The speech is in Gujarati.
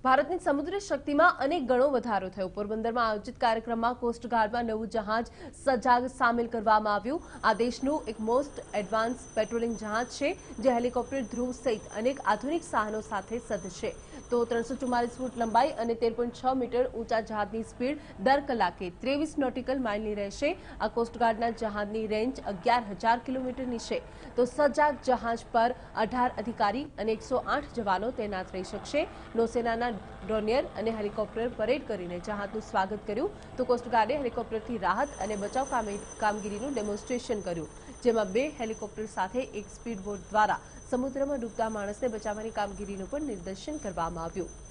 ભારતની સમુદ્રી શક્તિમાં અનેક ગણો વધારો થયો। પોરબંદરમાં આયોજિત કાર્યક્રમમાં કોસ્ટગાર્ડમાં નવું જહાજ સજાગ સામેલ કરવામાં આવ્યું। આ દેશનું એક મોસ્ટ એડવાન્સ પેટ્રોલિંગ જહાજ છે, જે હેલિકોપ્ટર, ધ્રુવ સહિત અનેક આધુનિક સાધનો સાથે સજ્જ છે। તો 344 ફૂટ લંબાઈ અને 13.6 મીટર ઊંચા જહાજની સ્પીડ દર કલાકે 23 નોટિકલ માઇલની રહેશે। આ કોસ્ટગાર્ડના જહાજની રેન્જ 11,000 કિલોમીટરની છે। તો સજાગ જહાજ પર 18 અધિકારી અને 108 જવાનો તૈનાત રહી શકશે। નૌસેનાના ડ્રોનિયર અને હેલિકોપ્ટર પરેડ કરીને જહાજનું સ્વાગત કર્યું। તો કોસ્ટગાર્ડે હેલિકોપ્ટરથી રાહત અને બચાવ કામગીરીનું ડેમોન્સ્ટ્રેશન કર્યું, જેમાં 2 હેલિકોપ્ટર સાથે એક સ્પીડ બોટ દ્વારા સમુદ્રમાં ડૂબતા માણસને બચાવવાની કામગીરીનું પણ નિદર્શન કરવામાં આવ્યું।